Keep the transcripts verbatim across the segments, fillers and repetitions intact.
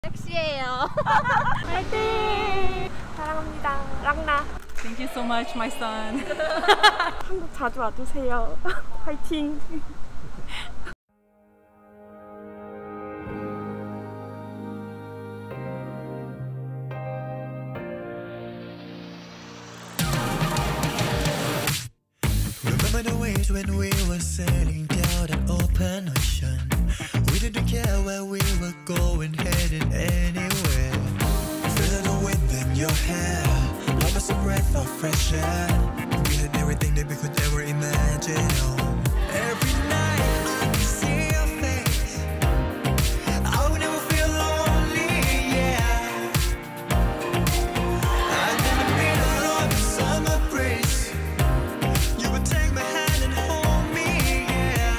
섹시해요. 화이팅! 사랑합니다. 랑나. Thank you so much, my son. 한국 자주 와주세요. 화이팅! Remember the ways when we were sailing down an open ocean. We didn't care where we were going, heading anywhere. Feel the wind in your hair, love us a breath of fresh air. We had everything that we could ever imagine. Oh, every night I can see your face. I would never feel lonely, yeah. And in the middle of the summer breeze, you would take my hand and hold me, yeah.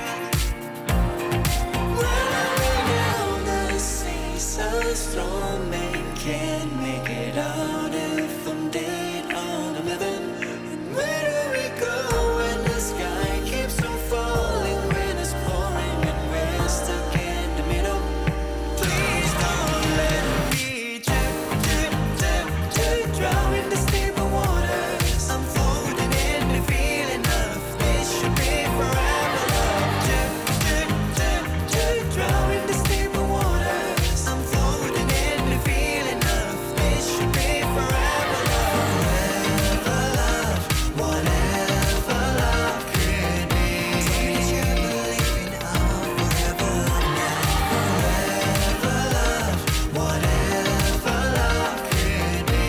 Running down the sea, so strong, man can't make it out if I'm dead on the living. And where do we go when the sky keeps on falling, when it's pouring and we're stuck in the middle? Please don't let me drip, drip, drip, drip, drown in the stable waters. I'm floating in the feeling of this should be forever love. Drip, drip, drip, drip, drown in the stable waters. I'm floating in the feeling of this should be forever love. Forever love, whatever love could be. Tell me that you believe in our forever love now. Forever love, whatever love could be.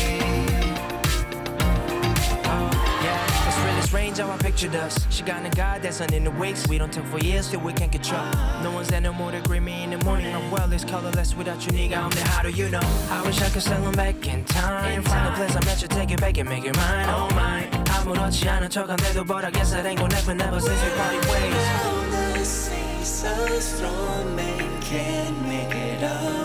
Yeah, it's really strange how I pictured us. 시간은 가대선 in the weeks. We don't talk for years, still we can't control. No one's there no more to greet me in the morning. My world is colorless without you, nigga. I'm there, how do you know? I wish I could send them back in time. Find the place I met you, take it back and make it mine, oh mine. 아무렇지 않은 척한데도 but I guess that ain't gonna happen ever since we parted ways. Down the sea, so strong, man can't make it up.